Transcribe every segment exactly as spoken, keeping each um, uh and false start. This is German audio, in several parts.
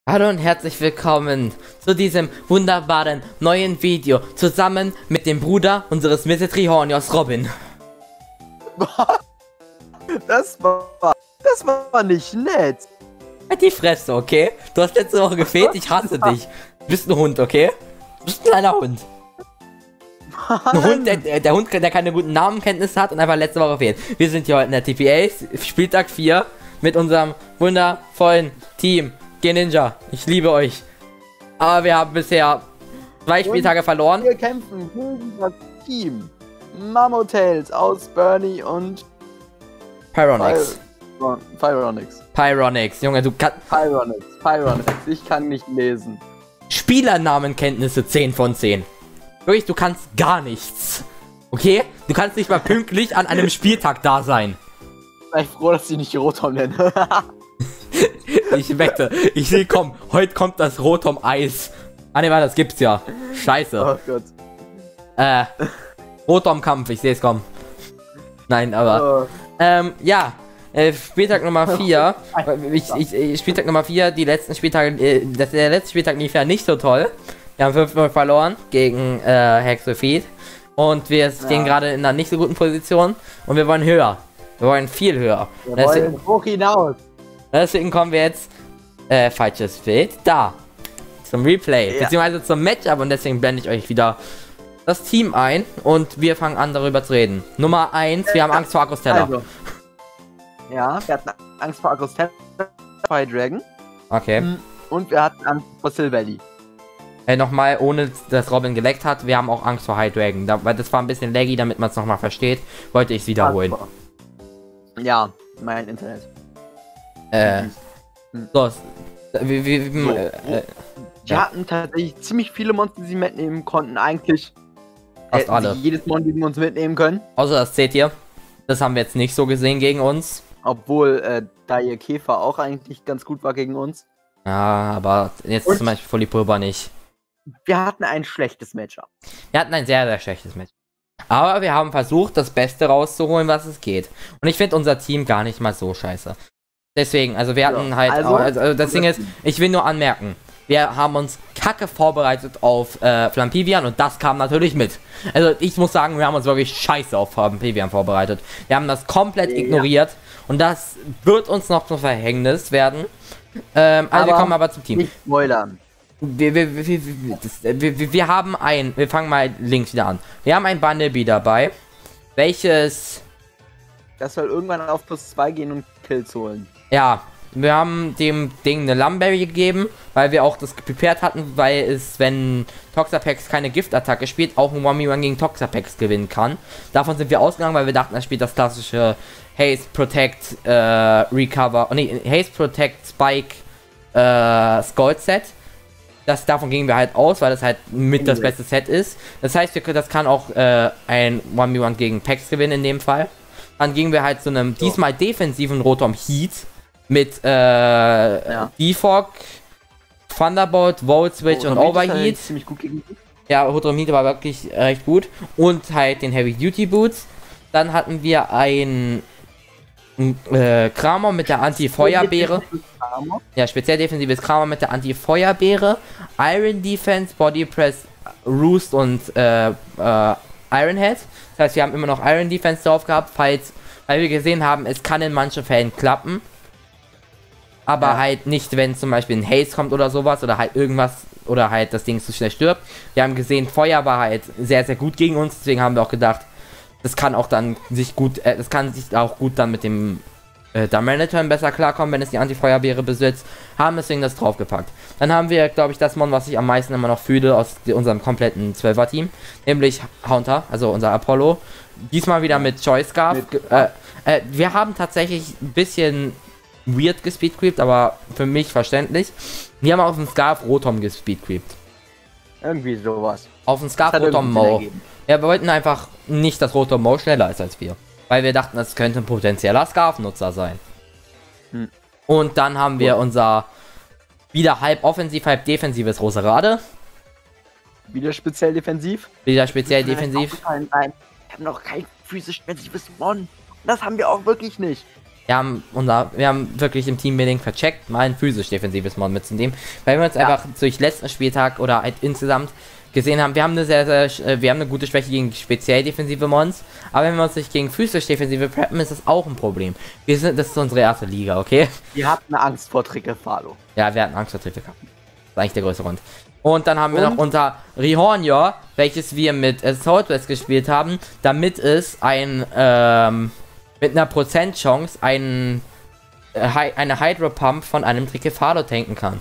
Hallo und herzlich willkommen zu diesem wunderbaren neuen Video zusammen mit dem Bruder unseres Misetrihornios Robin. Das war, das war nicht nett. Halt die Fresse, okay? Du hast letzte Woche gefehlt, ich hasse dich. Du bist ein Hund, okay? Du bist ein kleiner Hund. Ein Hund, der, der Hund, der keine guten Namenkenntnisse hat und einfach letzte Woche fehlt. Wir sind hier heute in der T P A, Spieltag vier, mit unserem wundervollen Team. Ninja, ich liebe euch. Aber wir haben bisher zwei Spieltage verloren. Wir kämpfen gegen das Team Mammotales aus Bernie und Pyronix. Pyronix. Pyronix, Junge, du kannst. Pyronix, Pyronix, ich kann nicht lesen. Spielernamenkenntnisse zehn von zehn. Wirklich, du kannst gar nichts. Okay? Du kannst nicht mal pünktlich an einem Spieltag da sein. Ich bin froh, dass ich nicht Rotom nenne. Ich wette, ich sehe, komm, heute kommt das Rotom Eis. Ah ne, warte, das gibt's ja. Scheiße. Oh Gott. Äh, Rotom Kampf, ich sehe es kommen. Nein, aber. Oh. Ähm, ja. Äh, Spieltag Nummer vier. Ich, ich, ich, Spieltag Nummer vier, die letzten Spieltage, äh, das, der letzte Spieltag lief ja nicht so toll. Wir haben fünf null verloren gegen äh, Hexofeed. Und wir stehen ja. gerade in einer nicht so guten Position. Und wir wollen höher. Wir wollen viel höher. Wir deswegen, wollen hoch hinaus. Deswegen kommen wir jetzt, äh, falsches Bild, da, zum Replay, ja. beziehungsweise zum Matchup, und deswegen blende ich euch wieder das Team ein und wir fangen an, darüber zu reden. Nummer eins, wir haben Angst vor Akustella. Also. Ja, wir hatten Angst vor Akustella, Fire Dragon. Okay. Und wir hatten Angst vor Silvally. Äh, nochmal, ohne dass Robin geleckt hat, wir haben auch Angst vor High Dragon, da, weil das war ein bisschen laggy, damit man es nochmal versteht, wollte ich es wiederholen. Ja, mein Internet. Äh, so, wie, wie, wie, so. Äh, äh, wir ja. hatten tatsächlich ziemlich viele Monster, die sie mitnehmen konnten. Eigentlich fast alle. Jedes Monster, die wir uns mitnehmen können. Außer das seht ihr. Das haben wir jetzt nicht so gesehen gegen uns. Obwohl, äh, da ihr Käfer auch eigentlich ganz gut war gegen uns. Ja, aber jetzt Und zum Beispiel Folipulver nicht. Wir hatten ein schlechtes Matchup. Wir hatten ein sehr, sehr schlechtes Matchup. Aber wir haben versucht, das Beste rauszuholen, was es geht. Und ich finde unser Team gar nicht mal so scheiße. Deswegen, also wir hatten ja, halt, also, auch, also das Ding ist, ich will nur anmerken, wir haben uns kacke vorbereitet auf äh, Flampivian und das kam natürlich mit. Also ich muss sagen, wir haben uns wirklich scheiße auf Flampivian vorbereitet. Wir haben das komplett ja. ignoriert und das wird uns noch zum Verhängnis werden. Ähm, also aber wir kommen aber zum Team. Nicht spoilern. Wir, wir, wir, wir, das, wir, wir haben ein, wir fangen mal links wieder an. Wir haben ein Bunnelby dabei, welches... Das soll irgendwann auf plus zwei gehen und Kills holen. Ja, wir haben dem Ding eine Lumberry gegeben, weil wir auch das prepared hatten, weil es, wenn Toxapex keine Giftattacke spielt, auch ein one v one gegen Toxapex gewinnen kann. Davon sind wir ausgegangen, weil wir dachten, er spielt das klassische Haste, Protect, äh, Recover, oh nee, Haste, Protect, Spike, äh, Scald Set. Das, davon gingen wir halt aus, weil das halt mit das beste Set ist. Das heißt, wir, das kann auch äh, ein one v one gegen Pex gewinnen in dem Fall. Dann gingen wir halt zu einem so. diesmal defensiven Rotom Heat mit äh, ja. Defog, Thunderbolt, Volt Switch oh, und Overheat. Ziemlich gut gegen ja, Rotom Heat war wirklich äh, recht gut. Und halt den Heavy Duty Boots. Dann hatten wir ein äh, Kramer mit der Anti-Feuerbeere. Ja, speziell defensives Kramer mit der Anti-Feuerbeere. Iron Defense, Body Press, Roost und äh, äh, Iron Head. Das heißt, wir haben immer noch Iron Defense drauf gehabt, falls, weil wir gesehen haben, es kann in manchen Fällen klappen. Aber ja. halt nicht, wenn zum Beispiel ein Haze kommt oder sowas oder halt irgendwas oder halt das Ding zu schnell stirbt. Wir haben gesehen, Feuer war halt sehr, sehr gut gegen uns, deswegen haben wir auch gedacht, das kann auch dann sich gut, äh, das kann sich auch gut dann mit dem äh, Darmanitan besser klarkommen, wenn es die Anti-Feuerbeere besitzt. Haben deswegen das draufgepackt. Dann haben wir, glaube ich, das Mon, was ich am meisten immer noch fühle aus unserem kompletten zwölfer-Team, nämlich Haunter, also unser Apollo. Diesmal wieder mit Choice Scarf. Äh, äh, wir haben tatsächlich ein bisschen weird gespeedcreept, aber für mich verständlich. Wir haben auf dem Scarf Rotom gespeedcreept. Irgendwie sowas. Auf dem Scarf Rotom Mo. Ja, wir wollten einfach nicht, dass Rotom Mo schneller ist als wir. Weil wir dachten, das könnte ein potenzieller Scarf-Nutzer sein. Hm. Und dann haben wir unser wieder halb offensiv, halb defensives Roserade. Wieder speziell defensiv? Wieder speziell defensiv. Nein, nein. Wir haben noch kein physisch defensives Mon. Das haben wir auch wirklich nicht. Wir haben, unser, wir haben wirklich im Teambuilding vercheckt, mal ein physisch-defensives Mod mitzunehmen, weil wir uns ja. einfach durch letzten Spieltag oder halt insgesamt gesehen haben, wir haben eine sehr, sehr, wir haben eine gute Schwäche gegen speziell defensive Mons, aber wenn wir uns nicht gegen physisch-defensive preppen, ist das auch ein Problem. Wir sind, das ist unsere erste Liga, okay? Wir hatten Angst vor Tricke-Falo. Ja, wir hatten Angst vor Tricke-Falo. Das ist eigentlich der größte Grund. Und dann haben wir Und? noch unser Rihornja, welches wir mit äh, Southwest gespielt haben, damit es ein, ähm, mit einer Prozentchance ein, äh, eine Hydro Pump von einem Tricke-Falo tanken kann.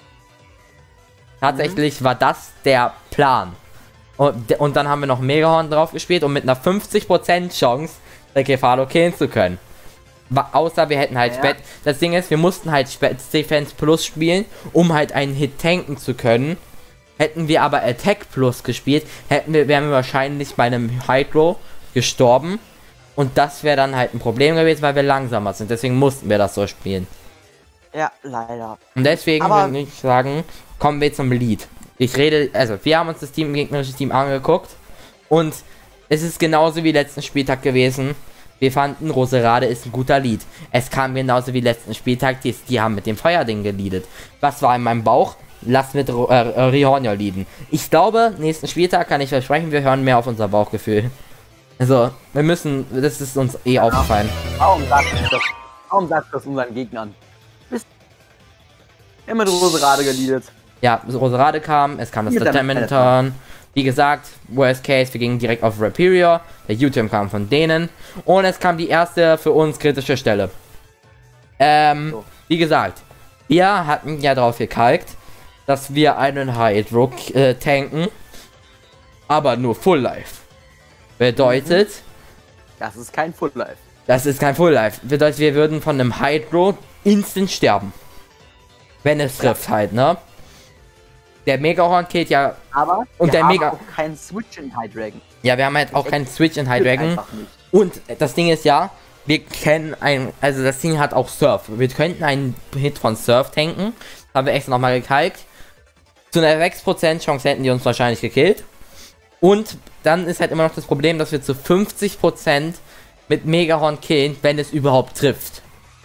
Tatsächlich mhm. war das der Plan. Und, und dann haben wir noch Megahorn drauf gespielt, um mit einer fünfzig Prozent Chance Tricke-Falo killen zu können. Außer wir hätten halt ja. Spät. Das Ding ist, wir mussten halt Spät Defense Plus spielen, um halt einen Hit tanken zu können. Hätten wir aber Attack Plus gespielt, hätten wir, wären wir wahrscheinlich bei einem Hydro gestorben. Und das wäre dann halt ein Problem gewesen, weil wir langsamer sind. Deswegen mussten wir das so spielen. Ja, leider. Und deswegen würde ich sagen, kommen wir zum Lead. Ich rede, also wir haben uns das Team, gegnerische Team angeguckt. Und es ist genauso wie letzten Spieltag gewesen. Wir fanden, Roserade ist ein guter Lead. Es kam genauso wie letzten Spieltag, die, die haben mit dem Feuerding geleadet. Was war in meinem Bauch? Lass mit äh, Rihornja leaden. Ich glaube, nächsten Spieltag kann ich versprechen, wir hören mehr auf unser Bauchgefühl. Also, wir müssen, das ist uns eh aufgefallen. Warum sagst du das? Warum sagst du das unseren Gegnern? Bist immer mit Roserade geleadet. Ja, Roserade kam, es kam das Determinator. Wie gesagt, worst case, wir gingen direkt auf Rapirior. Der U-Turn kam von denen. Und es kam die erste für uns kritische Stelle. Ähm, so. Wie gesagt, wir hatten ja drauf gekalkt, dass wir einen Hydro äh, tanken. Aber nur Full Life. Bedeutet... Das ist kein Full Life. Das ist kein Full Life. Bedeutet, wir würden von einem Hydro instant sterben. Wenn es trifft ja. halt, ne? Der Megahorn killt ja... Aber und wir der haben Mega auch keinen Switch in Hydreigon. Ja, wir haben halt auch keinen Switch in Hydreigon. Und das Ding ist ja, wir kennen ein... Also das Ding hat auch Surf. Wir könnten einen Hit von Surf tanken. Das haben wir extra nochmal gekalkt. Zu einer sechs Prozent Chance hätten die uns wahrscheinlich gekillt. Und dann ist halt immer noch das Problem, dass wir zu fünfzig Prozent mit Megahorn killen, wenn es überhaupt trifft.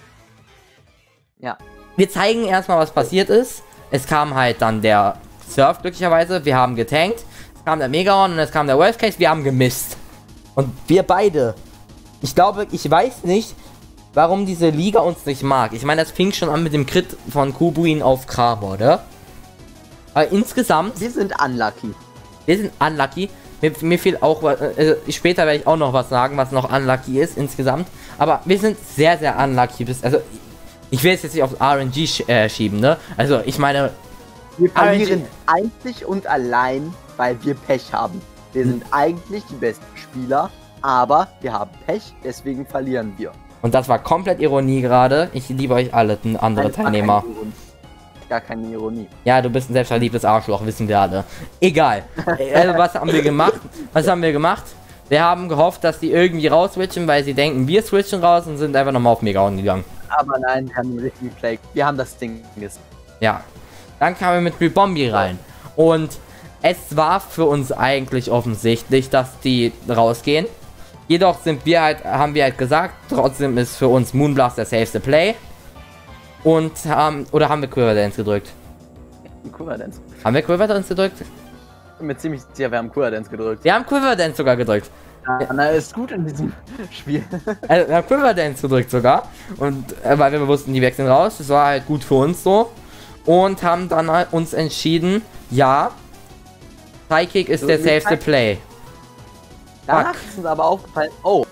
Ja. Wir zeigen erstmal, was passiert ist. Es kam halt dann der Surf glücklicherweise. Wir haben getankt. Es kam der Megahorn und es kam der Worst Case. Wir haben gemisst. Und wir beide. Ich glaube, ich weiß nicht, warum diese Liga uns nicht mag. Ich meine, das fing schon an mit dem Crit von Kubuin auf Kraber, oder? Aber insgesamt... Wir sind unlucky. Wir sind unlucky. Mir, mir fehlt auch... Also später werde ich auch noch was sagen, was noch unlucky ist insgesamt. Aber wir sind sehr, sehr unlucky. Bis, also ich will es jetzt nicht auf R N G sch äh, schieben, ne? Also ich meine... Wir verlieren einzig und allein, weil wir Pech haben. Wir sind eigentlich die besten Spieler, aber wir haben Pech, deswegen verlieren wir. Und das war komplett Ironie gerade. Ich liebe euch alle, andere Nein, Teilnehmer. Gar keine Ironie. Ja, du bist ein selbstverliebtes Arschloch, wissen wir alle. Egal. Also was haben wir gemacht? Was haben wir gemacht? Wir haben gehofft, dass die irgendwie rauswitchen, weil sie denken, wir switchen raus und sind einfach nochmal auf Megahorn gegangen. Aber nein, wir haben den richtigen Play. Wir haben das Ding gegessen. Ja. Dann kamen wir mit Rebombi rein. Und es war für uns eigentlich offensichtlich, dass die rausgehen. Jedoch sind wir halt, haben wir halt gesagt, trotzdem ist für uns Moonblast der safeste Play. Und haben, oder haben wir Quiver Dance gedrückt? Quiver Dance. Haben wir Quiver Dance gedrückt? Ich bin mir ziemlich sicher, wir haben Quiver Dance gedrückt. Wir haben Quiver Dance sogar gedrückt. Ja, na, ist gut in diesem Spiel. Also, wir haben Quiver Dance gedrückt sogar. Und äh, weil wir wussten, die wechseln raus. Das war halt gut für uns so. Und haben dann halt uns entschieden, ja, Psychic ist so, der safeste Play. Danach ist uns aber aufgefallen, oh.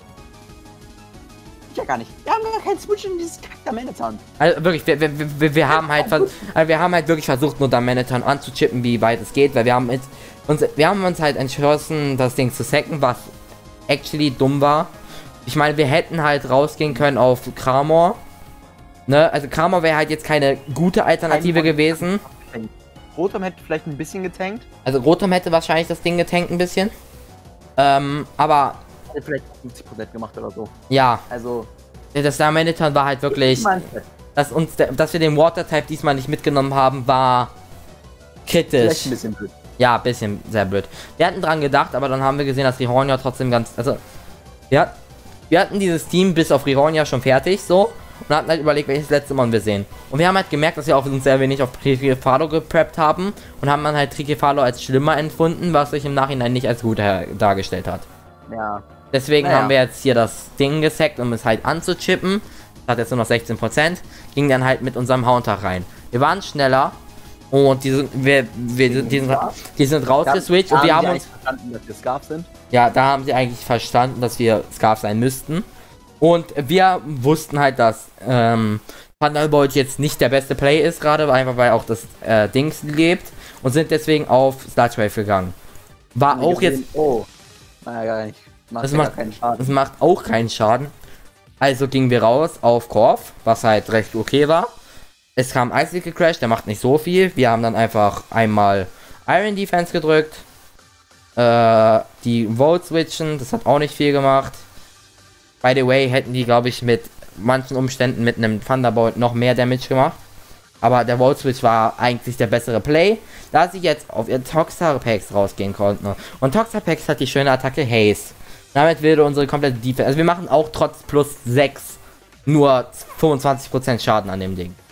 Ja gar nicht. Wir haben gar keinen Switch in dieses Kack-Damanathon. Also wirklich, wir, wir, wir, wir haben halt also wir haben halt wirklich versucht, nur Damanathon anzuchippen, wie weit es geht, weil wir haben jetzt uns, wir haben uns halt entschlossen, das Ding zu sacken, was actually dumm war. Ich meine, wir hätten halt rausgehen können auf Kramor. Ne, also Kramor wäre halt jetzt keine gute Alternative Kein gewesen. Rotom hätte vielleicht ein bisschen getankt. Also Rotom hätte wahrscheinlich das Ding getankt ein bisschen. Ähm, aber hätte vielleicht fünfzig Prozent gemacht oder so. Ja. Also das Damanathon war halt wirklich, dass uns, der, dass wir den Water-Type diesmal nicht mitgenommen haben, war kritisch. Vielleicht ein bisschen blöd. Ja, ein bisschen sehr blöd. Wir hatten dran gedacht, aber dann haben wir gesehen, dass die Rihornja trotzdem ganz, also ja, wir hatten dieses Team bis auf Rironia schon fertig, so. Und hatten halt überlegt, welches letzte Mon wir sehen. Und wir haben halt gemerkt, dass wir auf uns sehr wenig auf Trikefalo gepreppt haben. Und haben dann halt Trikefalo als schlimmer empfunden, was sich im Nachhinein nicht als gut dargestellt hat. Ja. Deswegen naja. haben wir jetzt hier das Ding gesackt, um es halt anzuchippen. Das hat jetzt nur noch sechzehn Prozent. Ging dann halt mit unserem Haunter rein. Wir waren schneller. Und die sind, wir, wir, die sind, die sind rausgeswitcht. Da, und wir haben haben uns... verstanden, dass wir Scarf sind? Ja, da haben sie eigentlich verstanden, dass wir Scarf sein müssten. Und wir wussten halt, dass ähm, Thunderbolt jetzt nicht der beste Play ist, gerade einfach weil auch das äh, Dings lebt. Und sind deswegen auf Sludge Wave gegangen. War auch gesehen, jetzt... Oh, naja, gar nicht. Macht das ja macht, keinen Schaden. das macht auch keinen Schaden. Also gingen wir raus auf Korf, was halt recht okay war. Es kam Icicle Crash, der macht nicht so viel. Wir haben dann einfach einmal Iron Defense gedrückt. Äh, die Volt switchen, das hat auch nicht viel gemacht. By the way, hätten die, glaube ich, mit manchen Umständen mit einem Thunderbolt noch mehr Damage gemacht. Aber der Volt Switch war eigentlich der bessere Play, da sie jetzt auf ihr Toxapex rausgehen konnten. Und Toxapex hat die schöne Attacke Haze. Damit würde unsere komplette Defense, also wir machen auch trotz plus sechs nur fünfundzwanzig Prozent Schaden an dem Ding.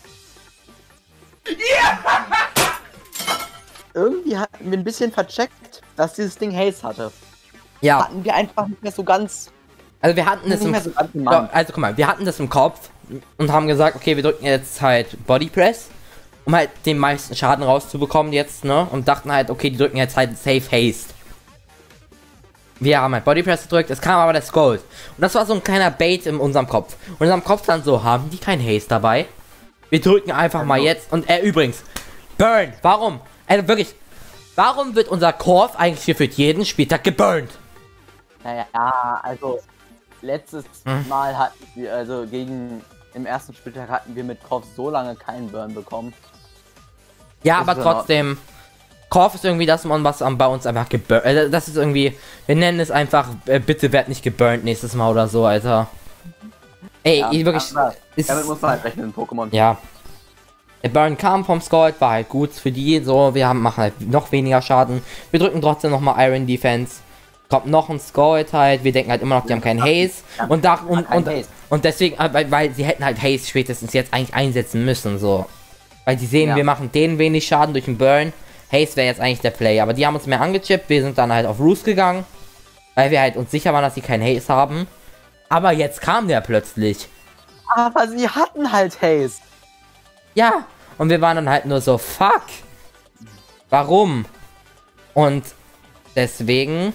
Ja! Irgendwie hatten wir ein bisschen vercheckt, dass dieses Ding Haze hatte. Ja. Hatten wir einfach nicht mehr so ganz... Also wir hatten das im, so im also guck mal, wir hatten das im Kopf und haben gesagt, okay, wir drücken jetzt halt Body Press, um halt den meisten Schaden rauszubekommen jetzt, ne? Und dachten halt, okay, die drücken jetzt halt Safe Haste. Wir haben halt Body Press gedrückt, es kam aber das Gold. Und das war so ein kleiner Bait in unserem Kopf. Und in unserem Kopf dann so, haben die kein Haste dabei? Wir drücken einfach mal jetzt und er äh, übrigens, Burn, warum? Also wirklich, warum wird unser Korf eigentlich hier für jeden Spieltag geburnt? Naja, also letztes hm. Mal hatten wir, also gegen, im ersten Spieltag hatten wir mit Korf so lange keinen Burn bekommen. Ja, das aber trotzdem, Korf ist irgendwie das Mon, was bei uns einfach geburnt, äh, das ist irgendwie, wir nennen es einfach, äh, bitte werd nicht geburnt nächstes Mal oder so, Alter. Ey, ja, ich wirklich, ist, damit muss man halt rechnen, Pokémon. Ja. Der Burn kam vom Scald, war halt gut für die, so, wir haben, machen halt noch weniger Schaden. Wir drücken trotzdem nochmal Iron Defense. Kommt noch ein Scald halt, wir denken halt immer noch, die haben keinen Haze. Und da, und, und, und deswegen, weil, weil sie hätten halt Haze spätestens jetzt eigentlich einsetzen müssen, so. Weil die sehen, ja. wir machen denen wenig Schaden durch den Burn. Haze wäre jetzt eigentlich der Play, aber die haben uns mehr angechippt, wir sind dann halt auf Roost gegangen. Weil wir halt uns sicher waren, dass sie keinen Haze haben. Aber jetzt kam der plötzlich. Aber sie hatten halt Haze. Ja, und wir waren dann halt nur so, fuck. Warum? Und deswegen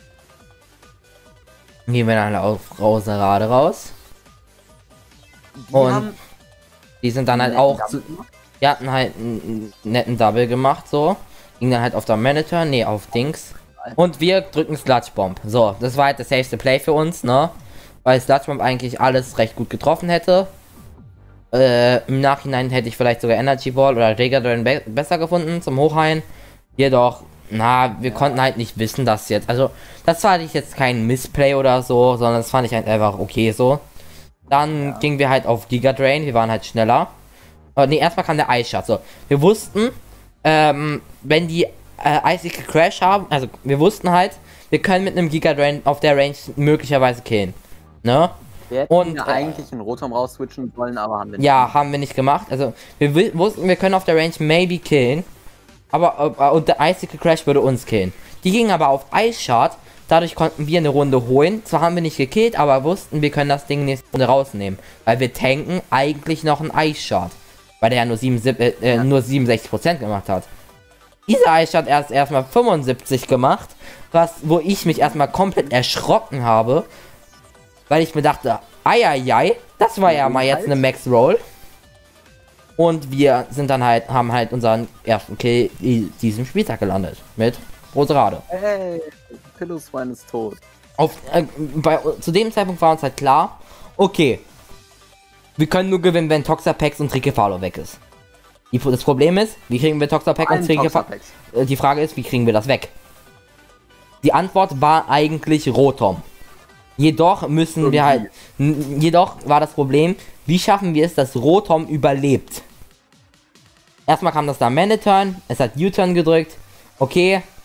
gehen wir dann auf Roserade raus. Die und die sind dann halt auch zu, die hatten halt einen netten Double gemacht, so. Ging dann halt auf der Manager, nee, auf Dings. Und wir drücken Sludge Bomb. So, das war halt das safeste Play für uns, ne? Weil Sludge Bomb eigentlich alles recht gut getroffen hätte. Äh, im Nachhinein hätte ich vielleicht sogar Energy Ball oder Regadon be besser gefunden zum Hochheilen. Jedoch, na, wir ja. konnten halt nicht wissen, dass jetzt, also, das war halt jetzt kein Missplay oder so, sondern das fand ich halt einfach okay so. Dann ja. gingen wir halt auf Giga Drain, wir waren halt schneller. Äh, ne, erstmal kam der Ice Shot, so. Wir wussten, ähm, wenn die äh, Icicle Crash haben, also, wir wussten halt, wir können mit einem Giga Drain auf der Range möglicherweise killen. Ne? Wir hätten und, ja eigentlich einen Rotom rausswitchen wollen, aber haben wir nicht. Ja, gemacht. haben wir nicht gemacht. Also, wir wussten, wir können auf der Range maybe killen. Aber, uh, und der Icicle Crash würde uns killen. Die gingen aber auf Ice Shard. Dadurch konnten wir eine Runde holen. Zwar haben wir nicht gekillt, aber wussten, wir können das Ding nächste Runde rausnehmen. Weil wir tanken eigentlich noch einen Ice Shard. Weil der ja nur, siebenundsiebzig, äh, ja. nur siebenundsechzig Prozent gemacht hat. Dieser Ice Shard erst erstmal fünfundsiebzig gemacht. Was, wo ich mich erstmal komplett erschrocken habe. Weil ich mir dachte, eieiei, das war ja mal jetzt eine Max Roll. Und wir sind dann halt, haben halt unseren ersten Kill diesem Spieltag gelandet. Mit Roserade. Hey, Pillowswine ist tot. Auf, äh, bei, zu dem Zeitpunkt war uns halt klar, okay, wir können nur gewinnen, wenn Toxapex und Trikefalo weg ist. Die, das Problem ist, wie kriegen wir Toxapex und Trikefalo? Äh, die Frage ist, wie kriegen wir das weg? Die Antwort war eigentlich Rotom. Jedoch müssen Irgendwie. wir halt, jedoch war das Problem, wie schaffen wir es, dass Rotom überlebt? Erstmal kam das da Manaturn, es hat U-Turn gedrückt, okay,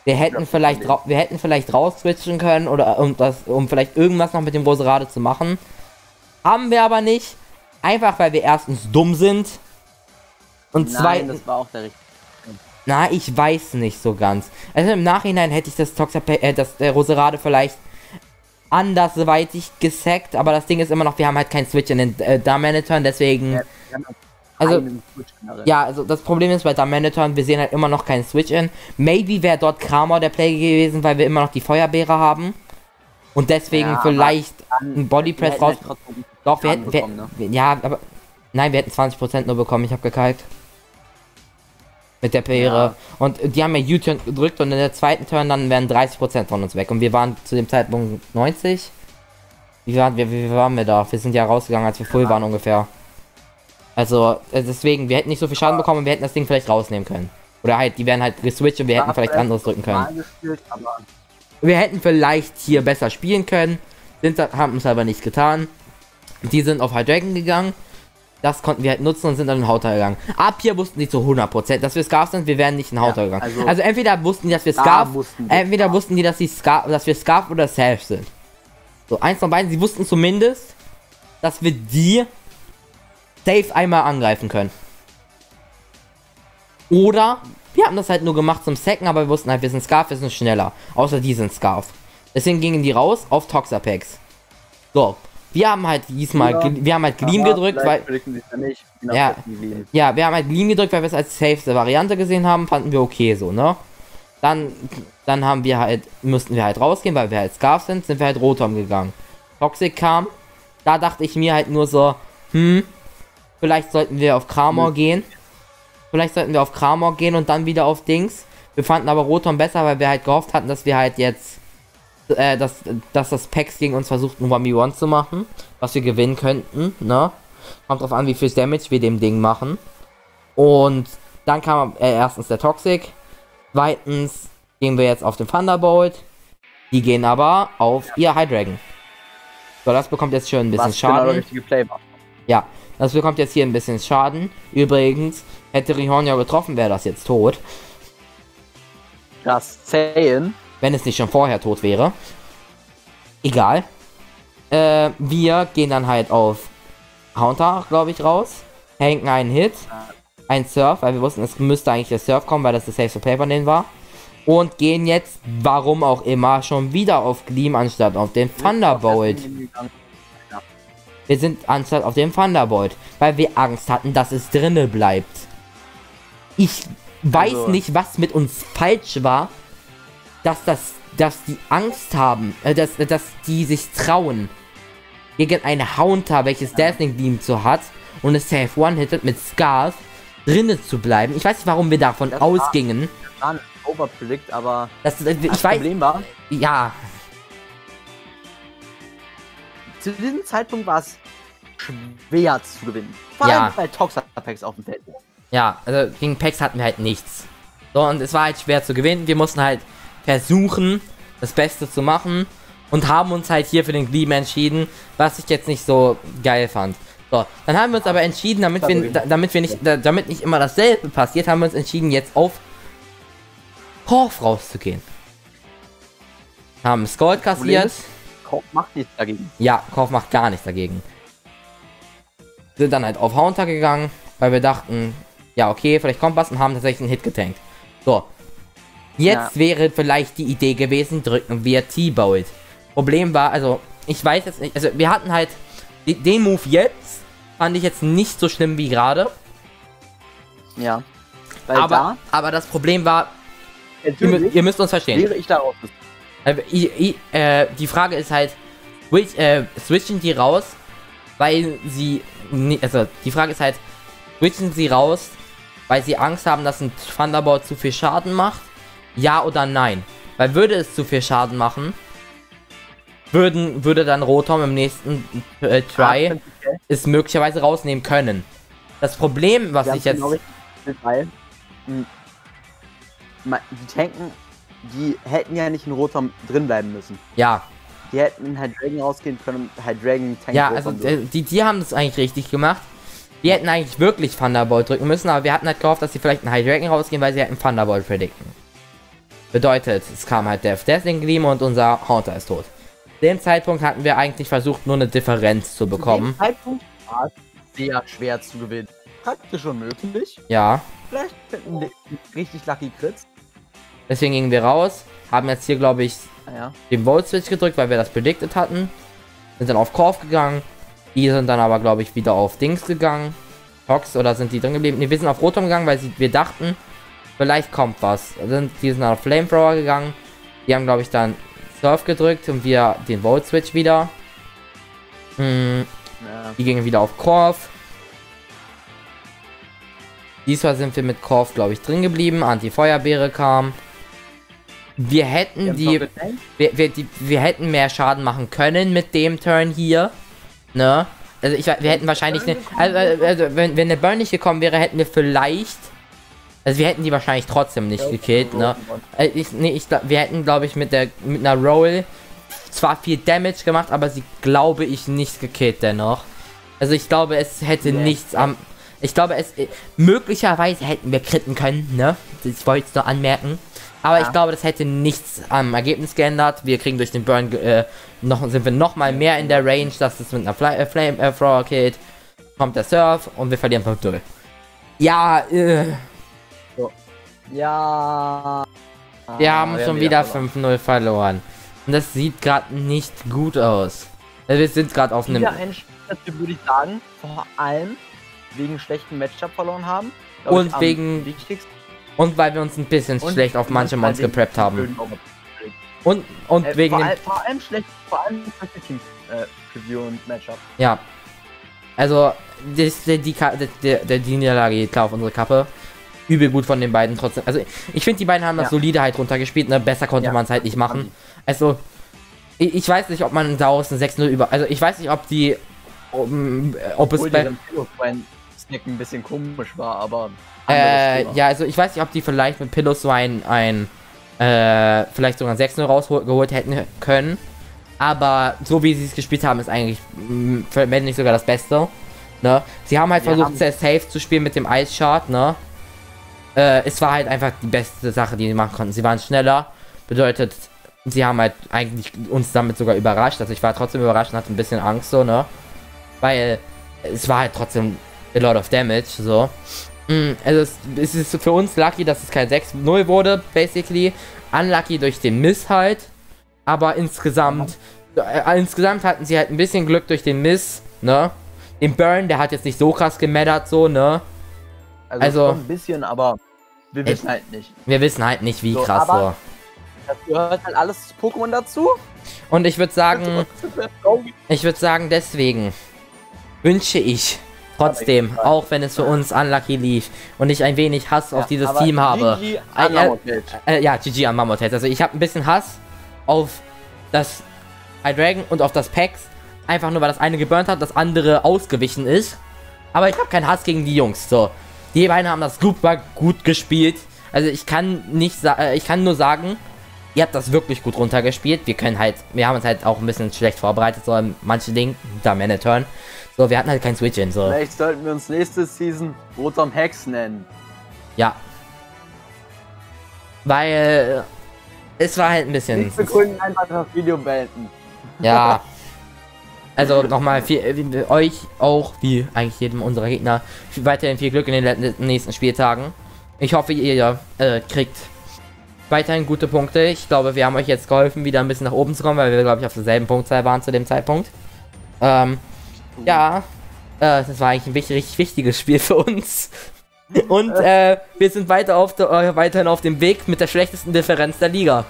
Wir hätten Ja, vielleicht ra wir hätten vielleicht raus switchen können oder um das, um vielleicht irgendwas noch mit dem Roserade zu machen. Haben wir aber nicht. Einfach weil wir erstens dumm sind. Und Nein, zweitens. das war auch der richtige. Na, ich weiß nicht so ganz. Also im Nachhinein hätte ich das Toxape äh, das äh, Roserade vielleicht andersweitig gesackt, aber das Ding ist immer noch, wir haben halt keinen Switch in den äh, Dark-Manitern, deswegen. Ja, wir haben also, einen Switch generell. ja, also das Problem ist bei Dark-Manitern, wir sehen halt immer noch keinen Switch in. Maybe wäre dort Kramer der Play gewesen, weil wir immer noch die Feuerbeere haben. Und deswegen Ja, vielleicht dann- ein Bodypress wir raus. hätten halt trotzdem Doch, wir Schaden hätten. Wir, bekommen, wir, ja, aber. Nein, wir hätten zwanzig Prozent nur bekommen, ich habe gekalkt. Mit der Peere. Ja. Und die haben ja U-Turn gedrückt und in der zweiten Turn dann wären dreißig Prozent von uns weg. Und wir waren zu dem Zeitpunkt neunzig. Wie waren wir, wie waren wir da? Wir sind ja rausgegangen, als wir full waren ungefähr. Also, äh, deswegen, wir hätten nicht so viel Schaden bekommen und wir hätten das Ding vielleicht rausnehmen können. Oder halt, die wären halt geswitcht und wir hätten vielleicht anderes drücken können. Mal gespielt, aber Wir hätten vielleicht hier besser spielen können, sind, haben es aber nicht getan. Die sind auf High Dragon gegangen. Das konnten wir halt nutzen und sind dann in Hauter gegangen. Ab hier wussten die zu hundert Prozent, dass wir Scarf sind, wir wären nicht in Hauter Ja, gegangen. also- Also, entweder wussten die, dass wir Da Scarf, wussten wir entweder Scarf. wussten die, dass, die Scarf, dass wir Scarf oder Self sind. So, eins von beiden, sie wussten zumindest, dass wir die safe einmal angreifen können. Oder wir haben das halt nur gemacht zum Sacken, aber wir wussten halt, wir sind Scarf, wir sind schneller. Außer die sind Scarf. Deswegen gingen die raus auf Toxapex. So, wir haben halt diesmal, Ja, gl- wir haben halt Gleam aber gedrückt, vielleicht weil, predikten sie es ja nicht. Genau, Ja. die Gleam. ja, wir haben halt Gleam gedrückt, weil wir es als safeste Variante gesehen haben, fanden wir okay so, ne? Dann, dann haben wir halt, mussten wir halt rausgehen, weil wir halt Scarf sind, sind wir halt Rotom gegangen. Toxic kam, da dachte ich mir halt nur so, hm, vielleicht sollten wir auf Kramor Hm. gehen. Vielleicht sollten wir auf Kramor gehen und dann wieder auf Dings. Wir fanden aber Rotom besser, weil wir halt gehofft hatten, dass wir halt jetzt, äh, dass, dass das Pax gegen uns versucht, ein eins gegen eins zu machen, was wir gewinnen könnten, ne? Kommt drauf an, wie viel Damage wir dem Ding machen. Und dann kam äh, erstens der Toxic. Zweitens gehen wir jetzt auf den Thunderbolt. Die gehen aber auf ihr High Dragon. So, das bekommt jetzt schon ein bisschen Was genau der Schaden. richtige Play war. Ja, das bekommt jetzt hier ein bisschen Schaden. Übrigens, hätte Rihorn ja getroffen, wäre das jetzt tot. Das Zählen. Wenn es nicht schon vorher tot wäre. Egal. Äh, wir gehen dann halt auf Haunter, glaube ich, raus. Hängen einen Hit. Ein Surf, weil wir wussten, es müsste eigentlich der Surf kommen, weil das der Safe Play von denen war. Und gehen jetzt, warum auch immer, schon wieder auf Gleam anstatt auf den Thunderbolt. Wir sind anstatt auf dem Thunderbolt, weil wir Angst hatten, dass es drinne bleibt. Ich weiß Also- nicht, was mit uns falsch war, dass das, dass die Angst haben, äh, dass, dass die sich trauen, gegen eine Haunter, welches Dazzling Beam zu hat, und es Safe One-Hitted mit Scarf, drinnen zu bleiben. Ich weiß nicht, warum wir davon Das war- ausgingen. Das war ein Overpredict, aber Das, äh, das ich weiß, Problem war, ja, zu diesem Zeitpunkt war es schwer zu gewinnen. Vor Ja. allem, weil Toxapex auf dem Feld war. ja, also gegen Pex hatten wir halt nichts. So, und es war halt schwer zu gewinnen. Wir mussten halt versuchen, das Beste zu machen und haben uns halt hier für den Gleam entschieden, was ich jetzt nicht so geil fand. So, dann haben wir uns aber entschieden, damit wir, da, damit wir nicht, da, damit nicht immer dasselbe passiert, haben wir uns entschieden, jetzt auf Korf rauszugehen. Haben Scald Problem kassiert. ist, Korb macht nichts dagegen. Ja, Korf macht gar nichts dagegen. Sind dann halt auf Haunter gegangen, weil wir dachten, ja okay, vielleicht kommt was, und haben tatsächlich einen Hit getankt. So. Jetzt Ja. wäre vielleicht die Idee gewesen, drücken wir T-Bolt. Problem war, also, ich weiß jetzt nicht, also wir hatten halt, die, den Move jetzt, fand ich jetzt nicht so schlimm wie gerade. Ja. Weil Aber, aber das Problem war, da, ihr, mü- natürlich, ihr müsst uns verstehen. wäre ich darauf. Also, i, i, äh, die Frage ist halt, switch, äh, switchen die raus, weil sie, ni- also die Frage ist halt, switchen sie raus, weil sie Angst haben, dass ein Thunderbolt zu viel Schaden macht? Ja oder nein? Weil würde es zu viel Schaden machen, würden, würde dann Rotom im nächsten äh, Try es möglicherweise rausnehmen können. Das Problem, was ich jetzt... Genau richtig, weil, mh, ma- die Tanken, die hätten ja nicht in Rotom drin bleiben müssen. Ja, Die hätten in Hydreigon rausgehen können und Hydreigon tanken. ja, also äh, die, die haben das eigentlich richtig gemacht. Die hätten eigentlich wirklich Thunderbolt drücken müssen, aber wir hatten halt gehofft, dass sie vielleicht einen Hydreigon rausgehen, weil sie halt einen Thunderbolt predikten. Bedeutet, es kam halt Death Deathling Gleam und unser Haunter ist tot. Zu dem Zeitpunkt hatten wir eigentlich versucht, nur eine Differenz zu bekommen. Zu dem Zeitpunkt war es sehr schwer zu gewinnen. Praktisch unmöglich. Ja. Vielleicht finden wir richtig Lucky Crits. Deswegen gingen wir raus, haben jetzt hier, glaube ich, Ja. den Volt Switch gedrückt, weil wir das predicted hatten. Sind dann auf Korf gegangen. Die sind dann aber, glaube ich, wieder auf Dings gegangen. Tox, oder sind die drin geblieben? Ne, wir sind auf Rotom gegangen, weil sie, wir dachten, vielleicht kommt was. Sind, die sind dann auf Flamethrower gegangen. Die haben, glaube ich, dann Surf gedrückt und wir den Volt Switch wieder. Mhm. Ja. Die gingen wieder auf Korf. Diesmal sind wir mit Korf, glaube ich, drin geblieben. Anti-Feuerbeere kam. Wir hätten die wir, wir, die... wir hätten mehr Schaden machen können mit dem Turn hier. Ne? Also ich, wir hätten wahrscheinlich... Ne, also, also wenn, wenn eine Burn nicht gekommen wäre, hätten wir vielleicht... Also wir hätten die wahrscheinlich trotzdem nicht gekillt, ne? Ich, nee, ich, wir hätten, glaube ich, mit der mit einer Roll zwar viel Damage gemacht, aber sie, glaube ich, nicht gekillt dennoch. Also ich glaube, es hätte yeah. nichts am... Ich glaube, es... Möglicherweise hätten wir kritten können, ne? Das wollte ich nur anmerken. Aber ja. ich glaube, das hätte nichts am Ergebnis geändert. Wir kriegen durch den Burn, äh, noch, sind wir noch mal mehr in der Range, dass es mit einer Fly, äh, Flame äh, Thrower killt. Kommt der Surf und wir verlieren fünf null. Ja, äh... So. Ja. Wir haben wir schon wieder fünf null verloren. Und das sieht gerade nicht gut aus. Wir sind gerade auf einem... würde ich sagen, vor allem wegen schlechten Matchup verloren haben. Und wegen... Und weil wir uns ein bisschen und schlecht auf manche Mons gepreppt haben. Und, und äh, wegen vor, dem... all, vor allem schlecht, vor allem schlechte Team äh, Preview und Matchup. Ja. Also, das, die, die, der, der, die Niederlage geht klar auf unsere Kappe. Übel gut von den beiden trotzdem. Also, ich finde, die beiden haben das ja. solide halt runtergespielt, ne? Besser konnte ja. man es halt nicht machen. Also, ich, ich weiß nicht, ob man daraus ein sechs null über... Also, ich weiß nicht, ob die... Um, ob es bei... Snack ein bisschen komisch war, aber... Äh, ja, also ich weiß nicht, ob die vielleicht mit Pillow Swine ein, äh, vielleicht sogar ein sechs null rausgeholt hätten können. Aber so wie sie es gespielt haben, ist eigentlich, wenn nicht sogar das Beste. Ne? Sie haben halt Wir versucht, haben sehr safe zu spielen mit dem Ice Shard, ne? Äh, es war halt einfach die beste Sache, die sie machen konnten. Sie waren schneller, bedeutet, sie haben halt eigentlich uns damit sogar überrascht. Also ich war trotzdem überrascht und hatte ein bisschen Angst, so, ne? Weil es war halt trotzdem a lot of damage, so. Also es, es ist für uns lucky, dass es kein sechs null wurde, basically. Unlucky durch den Miss halt. Aber insgesamt, äh, insgesamt hatten sie halt ein bisschen Glück durch den Miss, ne? Den Burn, der hat jetzt nicht so krass gemattert, so, ne? Also, also ein bisschen, aber wir wissen halt nicht. Wir wissen halt nicht, wie so, krass so. Das gehört halt alles zu Pokémon dazu. Und ich würde sagen, ich würde sagen, deswegen wünsche ich trotzdem, auch wenn es für uns unlucky lief und ich ein wenig Hass ja, auf dieses Team habe. G G an äh, äh, ja, G G an Mammothead. Also ich habe ein bisschen Hass auf das Hydreigon und auf das Pax. Einfach nur, weil das eine geburnt hat, das andere ausgewichen ist. Aber ich habe keinen Hass gegen die Jungs. So, die beiden haben das super gut gespielt. Also ich kann nicht sagen, ich kann nur sagen, ihr habt das wirklich gut runtergespielt. Wir können halt, wir haben uns halt auch ein bisschen schlecht vorbereitet, so in manche Dinge, da Man-Turn. So, wir hatten halt kein Switch in, so. Vielleicht sollten wir uns nächste Season Rotom Hex nennen. Ja. Weil es war halt ein bisschen... Wir können einfach das Video beenden. Ja. Also nochmal viel, euch auch, wie eigentlich jedem unserer Gegner, weiterhin viel Glück in den nächsten Spieltagen. Ich hoffe, ihr äh, kriegt weiterhin gute Punkte. Ich glaube, wir haben euch jetzt geholfen, wieder ein bisschen nach oben zu kommen, weil wir, glaube ich, auf derselben Punktzahl waren zu dem Zeitpunkt. Ähm... Ja, äh, das war eigentlich ein richtig, richtig wichtiges Spiel für uns. Und äh, wir sind weiter auf der, äh, weiterhin auf dem Weg mit der schlechtesten Differenz der Liga.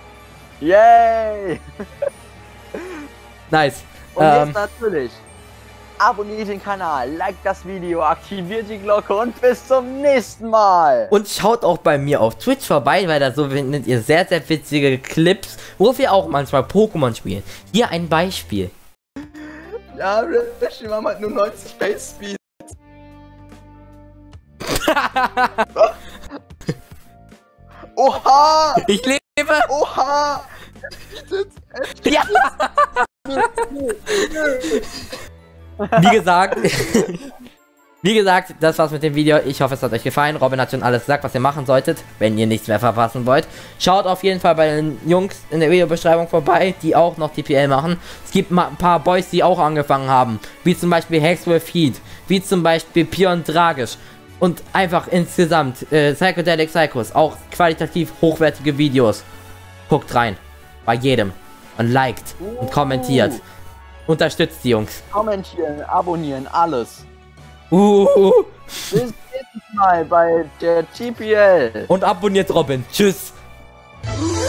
Yay! Nice. Und ähm, jetzt natürlich, abonniert den Kanal, liked das Video, aktiviert die Glocke und bis zum nächsten Mal. Und schaut auch bei mir auf Twitch vorbei, weil da so findet ihr sehr, sehr witzige Clips, wo wir auch manchmal Pokémon spielen. Hier ein Beispiel. Ja, wir haben halt nur neunzig Space Speed. Oha! Ich lebe! Oha! Ja! Wie gesagt, Wie gesagt, das war's mit dem Video. Ich hoffe, es hat euch gefallen. Robin hat schon alles gesagt, was ihr machen solltet, wenn ihr nichts mehr verpassen wollt. Schaut auf jeden Fall bei den Jungs in der Videobeschreibung vorbei, die auch noch T P L machen. Es gibt mal ein paar Boys, die auch angefangen haben, wie zum Beispiel Hexwolf Heat, wie zum Beispiel Pion Tragisch und einfach insgesamt äh, Psychedelic Psychos, auch qualitativ hochwertige Videos. Guckt rein, bei jedem und liked uh. und kommentiert. Unterstützt die Jungs. Kommentieren, abonnieren, alles. Uh. Bis nächstes Mal bei der T P L. Und abonniert Robin. Tschüss.